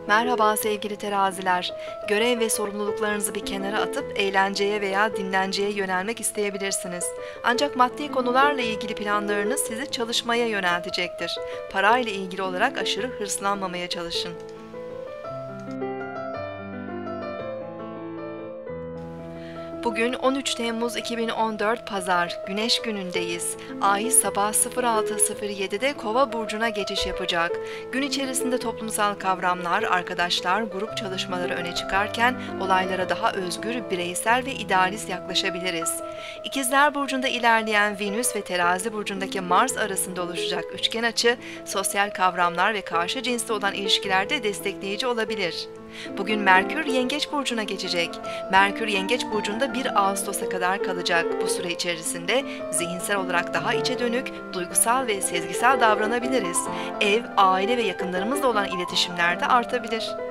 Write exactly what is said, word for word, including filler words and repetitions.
Merhaba sevgili teraziler. Görev ve sorumluluklarınızı bir kenara atıp eğlenceye veya dinlenceye yönelmek isteyebilirsiniz. Ancak maddi konularla ilgili planlarınız sizi çalışmaya yöneltecektir. Parayla ilgili olarak aşırı hırslanmamaya çalışın. Bugün on üç Temmuz iki bin on dört Pazar, Güneş günündeyiz. Ay sabah sıfır altı sıfır yedi'de Kova burcuna geçiş yapacak. Gün içerisinde toplumsal kavramlar, arkadaşlar, grup çalışmaları öne çıkarken olaylara daha özgür, bireysel ve idealist yaklaşabiliriz. İkizler burcunda ilerleyen Venüs ve Terazi burcundaki Mars arasında oluşacak üçgen açı, sosyal kavramlar ve karşı cinsle olan ilişkilerde destekleyici olabilir. Bugün Merkür Yengeç burcuna geçecek. Merkür Yengeç burcunda bir Ağustos'a kadar kalacak. Bu süre içerisinde zihinsel olarak daha içe dönük, duygusal ve sezgisel davranabiliriz. Ev, aile ve yakınlarımızla olan iletişimler de artabilir.